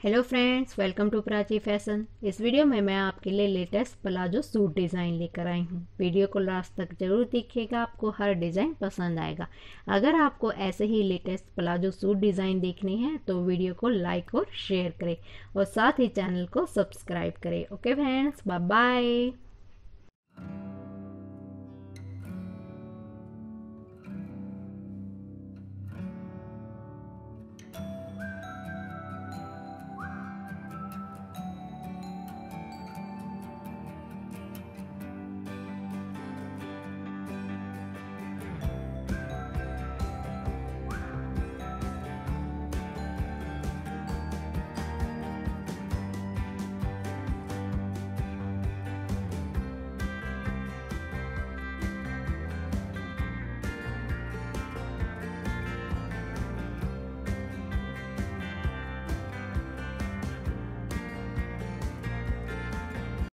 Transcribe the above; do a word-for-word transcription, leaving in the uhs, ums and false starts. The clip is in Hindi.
Hello friends, welcome to Prachi fashion. इस वीडियो में मैं आपके लिए लेटेस्ट प्लाजो सूट डिज़ाइन लेकर आई हूँ। वीडियो को लास्ट तक जरूर देखिएगा, आपको हर डिज़ाइन पसंद आएगा। अगर आपको ऐसे ही लेटेस्ट प्लाजो सूट डिज़ाइन देखने हैं तो वीडियो को लाइक और शेयर करें और साथ ही चैनल को सब्सक्राइब करें। Okay friends, bye bye.